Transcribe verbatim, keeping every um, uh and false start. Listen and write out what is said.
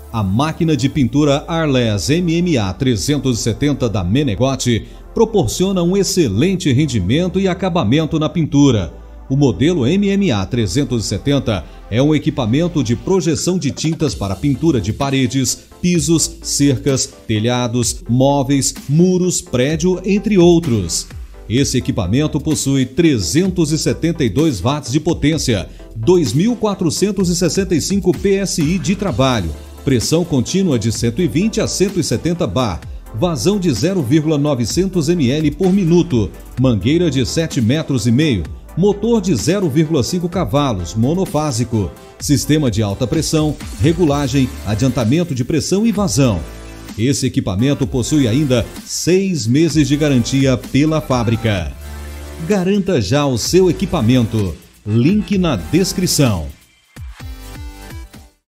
A máquina de pintura Arles M M A trezentos e setenta da Menegote proporciona um excelente rendimento e acabamento na pintura. O modelo M M A trezentos e setenta é um equipamento de projeção de tintas para pintura de paredes, pisos, cercas, telhados, móveis, muros, prédio, entre outros. Esse equipamento possui trezentos e setenta e dois watts de potência, dois mil quatrocentos e sessenta e cinco P S I de trabalho, pressão contínua de cento e vinte a cento e setenta bar, vazão de zero vírgula novecentos mililitros por minuto, mangueira de sete metros e meio, motor de zero vírgula cinco cavalos, monofásico, sistema de alta pressão, regulagem, adiantamento de pressão e vazão. Esse equipamento possui ainda seis meses de garantia pela fábrica. Garanta já o seu equipamento. Link na descrição.